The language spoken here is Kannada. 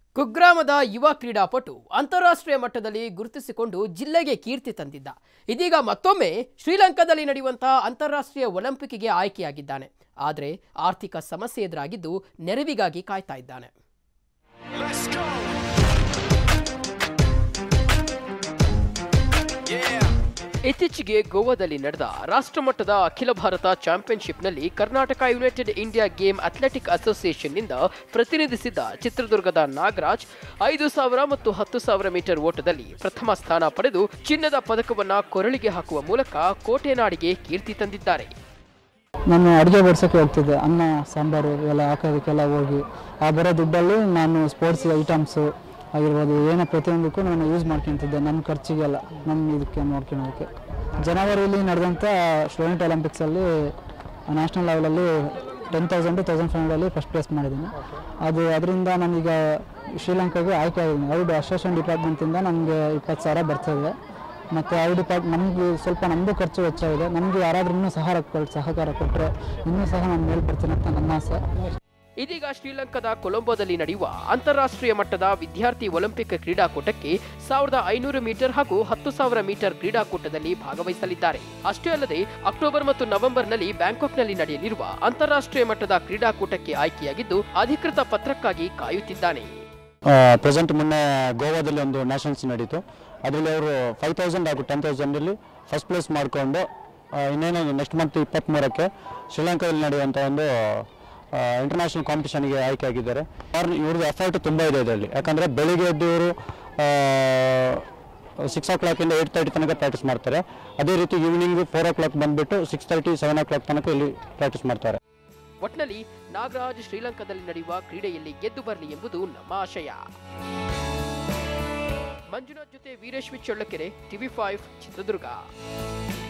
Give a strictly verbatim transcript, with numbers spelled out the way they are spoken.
ಕುಗ್ರಾಮದ ಯುವ ಕ್ರೀಡಾಪಟು ಅಂತಾರಾಷ್ಟ್ರೀಯ ಮಟ್ಟದಲ್ಲಿ ಗುರುತಿಸಿಕೊಂಡು ಜಿಲ್ಲೆಗೆ ಕೀರ್ತಿ ತಂದಿದ್ದ. ಇದೀಗ ಮತ್ತೊಮ್ಮೆ ಶ್ರೀಲಂಕಾದಲ್ಲಿ ನಡೆಯುವಂತಹ ಅಂತಾರಾಷ್ಟ್ರೀಯ ಒಲಿಂಪಿಕ್ಗೆ ಆಯ್ಕೆಯಾಗಿದ್ದಾನೆ. ಆದರೆ ಆರ್ಥಿಕ ಸಮಸ್ಯೆ ಎದುರಾಗಿದ್ದು ನೆರವಿಗಾಗಿ ಕಾಯ್ತಾ ಇದ್ದಾನೆ. ಇತ್ತೀಚೆಗೆ ಗೋವಾದಲ್ಲಿ ನಡೆದ ರಾಷ್ಟ್ರಮಟ್ಟದ ಅಖಿಲ ಭಾರತ ಚಾಂಪಿಯನ್ಶಿಪ್ನಲ್ಲಿ Karnataka united India game athletic ಅಸೋಸಿಯೇಷನ್ನಿಂದ ಪ್ರತಿನಿಧಿಸಿದ್ದ ಚಿತ್ರದುರ್ಗದ ನಾಗರಾಜ್ ಐದು ಸಾವಿರ ಮತ್ತು ಹತ್ತು ಸಾವಿರ ಮೀಟರ್ ಓಟದಲ್ಲಿ ಪ್ರಥಮ ಸ್ಥಾನ ಪಡೆದು ಚಿನ್ನದ ಪದಕವನ್ನು ಕೊರಳಿಗೆ ಹಾಕುವ ಮೂಲಕ ಕೋಟೆನಾಡಿಗೆ ಕೀರ್ತಿ ತಂದಿದ್ದಾರೆ. ನಾನು ಅಡುಗೆ ಬಡಿಸೋಕ್ಕೆ ಹೋಗ್ತಿದ್ದೆ. ಅನ್ನ ಸಾಂಬಾರು ಎಲ್ಲ ಹಾಕೋದಕ್ಕೆಲ್ಲ ಹೋಗಿ ಆ ಬರೋ ದುಡ್ಡಲ್ಲಿ ನಾನು ಸ್ಪೋರ್ಟ್ಸ್ ಐಟಮ್ಸು ಆಗಿರ್ಬೋದು ಏನೋ ಪ್ರತಿಯೊಂದಕ್ಕೂ ನಾನು ಯೂಸ್ ಮಾಡ್ಕೊತಿದ್ದೆ, ನನ್ನ ಖರ್ಚಿಗೆಲ್ಲ ನಮ್ಮ ಇದಕ್ಕೆ ನೋಡ್ಕೊಳೋದಕ್ಕೆ. ಜನವರಿಯಲ್ಲಿ ನಡೆದಂಥ ಸ್ಟೂಡೆಂಟ್ ಒಲಿಂಪಿಕ್ಸಲ್ಲಿ ನ್ಯಾಷನಲ್ ಲೆವೆಲಲ್ಲಿ ಟೆನ್ ತೌಸಂಡು ತೌಸಂಡ್ ಫೈವ್ ಹಂಡ್ರೆಡಲ್ಲಿ ಫಸ್ಟ್ ಪ್ಲೇಸ್ ಮಾಡಿದ್ದೀನಿ. ಅದು ಅದರಿಂದ ನಾನೀಗ ಶ್ರೀಲಂಕಾಗೆ ಆಯ್ಕೆ ಆಗಿದ್ದೀನಿ. ಔಟ್ ಅಸೋಸಿಯೇಷನ್ ಡಿಪಾರ್ಟ್ಮೆಂಟಿಂದ ನನಗೆ ಇಪ್ಪತ್ತು ಸಾವಿರ ಬರ್ತಾಯಿದೆ. ಮತ್ತು ಔಟ್ ಡಿಪಾರ್ಟ್ ನಮಗೆ ಸ್ವಲ್ಪ ನಮ್ಮದು ಖರ್ಚು ವೆಚ್ಚ ಇದೆ. ನಮಗೆ ಯಾರಾದ್ರೂ ಇನ್ನೂ ಸಹಾರ ಸಹಕಾರ ಕೊಟ್ಟರೆ ಇನ್ನೂ ಸಹ ನಾನು ಮೇಲ್ಪಡ್ತೀನಿ ಅಂತ ನನ್ನ ಆಸೆ. ಇದೀಗ ಶ್ರೀಲಂಕಾದ ಕೊಲಂಬೋದಲ್ಲಿ ನಡೆಯುವ ಅಂತಾರಾಷ್ಟ್ರೀಯ ಮಟ್ಟದ ವಿದ್ಯಾರ್ಥಿ ಒಲಿಂಪಿಕ್ ಕ್ರೀಡಾಕೂಟಕ್ಕೆ ಸಾವಿರದ ಐನೂರು ಮೀಟರ್ ಹಾಗೂ ಹತ್ತು ಸಾವಿರ ಮೀಟರ್ ಕ್ರೀಡಾಕೂಟದಲ್ಲಿ ಭಾಗವಹಿಸಲಿದ್ದಾರೆ. ಅಷ್ಟೇ ಅಲ್ಲದೆ ಅಕ್ಟೋಬರ್ ಮತ್ತು ನವೆಂಬರ್ನಲ್ಲಿ ಬ್ಯಾಂಕಾಕ್ನಲ್ಲಿ ನಡೆಯಲಿರುವ ಅಂತಾರಾಷ್ಟ್ರೀಯ ಮಟ್ಟದ ಕ್ರೀಡಾಕೂಟಕ್ಕೆ ಆಯ್ಕೆಯಾಗಿದ್ದು ಅಧಿಕೃತ ಪತ್ರಕ್ಕಾಗಿ ಕಾಯುತ್ತಿದ್ದಾನೆ. ಪ್ರೆಸೆಂಟ್ ಮೊನ್ನೆ ಗೋವಾದಲ್ಲಿ ಒಂದು ನ್ಯಾಷನಲ್ಸ್ ನಡೀತು. ಅದರಲ್ಲಿ ಅವರು ಫೈವ್ ತೌಸಂಡ್ ಹಾಗೂ ಟೆನ್ ತೌಸಂಡಲ್ಲಿ ಫಸ್ಟ್ ಪ್ಲೇಸ್ ಮಾಡಿಕೊಂಡು ಇನ್ನೇನು ನೆಕ್ಸ್ಟ್ ಮಂತ್ ಇಪ್ಪತ್ತ್ಮೂರಕ್ಕೆ ಶ್ರೀಲಂಕಾದಲ್ಲಿ ನಡೆಯುವಂಥ ಒಂದು ಇಂಟರ್ನ್ಯಾಷನಲ್ ಕಾಂಪಿಟೇಷನ್ಗೆ ಆಯ್ಕೆ ಆಗಿದ್ದಾರೆ. ಇವ್ರದ್ದು ಎಫರ್ಟ್ ತುಂಬ ಇದೆ ಇದರಲ್ಲಿ. ಯಾಕಂದರೆ ಬೆಳಿಗ್ಗೆ ಎದ್ದು ಇವರು ಸಿಕ್ಸ್ ಓ ಕ್ಲಾಕಿಂದ ಏಯ್ಟ್ ತರ್ಟಿ ತನಕ ಪ್ರಾಕ್ಟೀಸ್ ಮಾಡ್ತಾರೆ. ಅದೇ ರೀತಿ ಈವ್ನಿಂಗ್ ಫೋರ್ ಓ ಕ್ಲಾಕ್ ಬಂದುಬಿಟ್ಟು six thirty seven o'clock ತನಕ ಇಲ್ಲಿ ಪ್ರಾಕ್ಟೀಸ್ ಮಾಡ್ತಾರೆ. ಒಟ್ನಲ್ಲಿ ನಾಗರಾಜ್ ಶ್ರೀಲಂಕಾದಲ್ಲಿ ನಡೆಯುವ ಕ್ರೀಡೆಯಲ್ಲಿ ಗೆದ್ದು ಬರಲಿ ಎಂಬುದು ನಮ್ಮ ಆಶಯ. ಮಂಜುನಾಥ್ ಜೊತೆ ವೀರೇಶ್ ಚಳ್ಳಕೆರೆ, ಟಿವಿ ಫೈವ್, ಚಿತ್ರದುರ್ಗ.